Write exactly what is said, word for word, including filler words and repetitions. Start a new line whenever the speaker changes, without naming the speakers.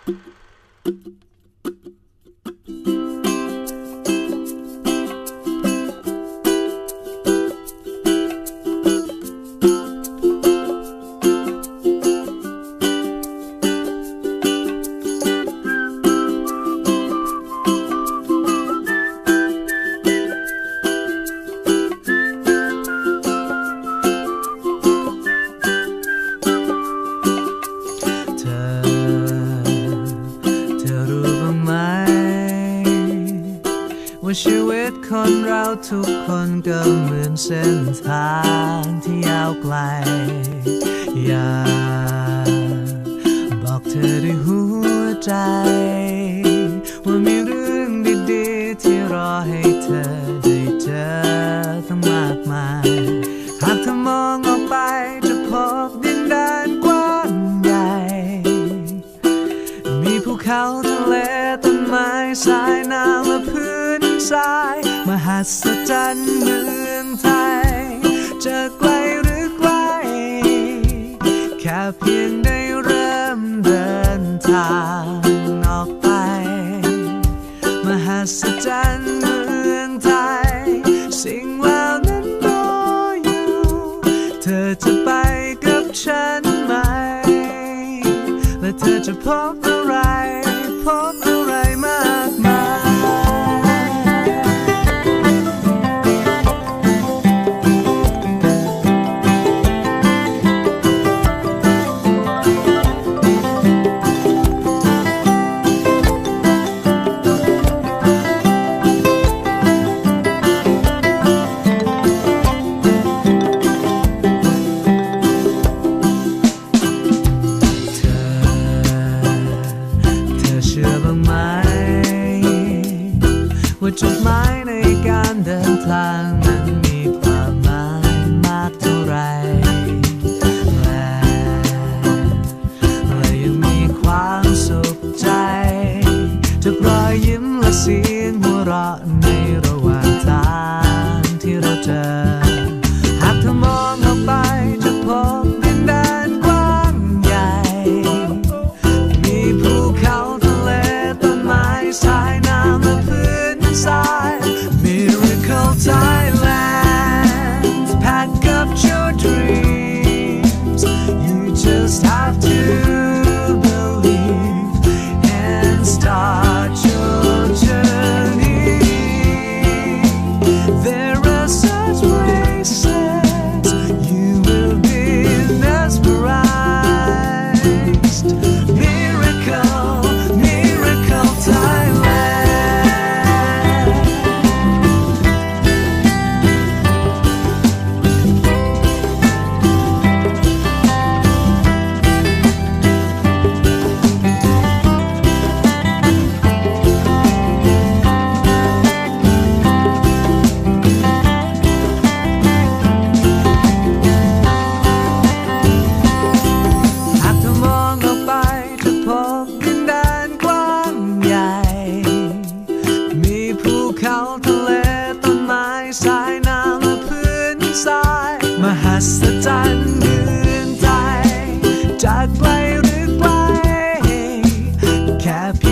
ว่าชีวิตคนเราทุกคนก็เหมือนเส้นทางที่ยาวไกลอยากบอกเธอด้วยหัวใจว่ามีเรื่องดีๆที่รอให้เธอได้เจอตั้งมากมายหากเธอมองออกไปจะพบดินแดนกว้างใหญ่มีภูเขาทะเลต้นไม้สายน้ำและพื้นทรายมหัศจรรย์เมืองไทยจะไกลหรือไกลแค่เพียงได้เริ่มเดินทางออกไปมหัศจรรย์เมืองไทยสิ่งเหล่านั้นรออยู่เธอจะไปกับฉันไหมและเธอจะพบอะไรพบอะไรมากมายว่าจุดหมายในการเดินทางนั้นมีความหมายมากเท่าไรและและยังมีความสุขใจจากรอยยิ้มและเสียงหัวเราะในระหว่างทางที่เราเจอหากเธอมองออกไปจะพบดินแดนกว้างใหญ่มีภูเขาทะเลต้นไม้สายน้ำและพื้นMiracle Thailand Pack up your dreams You just have to believe And start your journey There are such places You will be mesmerized Miracle, Miracle Thailandมหัศจรรย์เมืองไทยจากไกลหรือไกลแค่